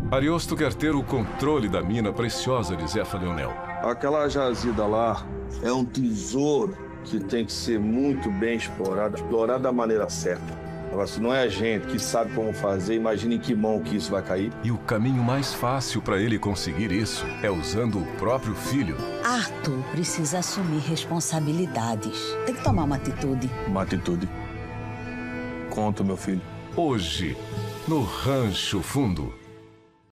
Ariosto quer ter o controle da mina preciosa de Zefa Leonel. Aquela jazida lá é um tesouro que tem que ser muito bem explorado da maneira certa. Agora, se não é a gente que sabe como fazer, imagine em que mão que isso vai cair. E o caminho mais fácil para ele conseguir isso é usando o próprio filho. Arthur precisa assumir responsabilidades. Tem que tomar uma atitude. Uma atitude. Conta, meu filho. Hoje, no Rancho Fundo.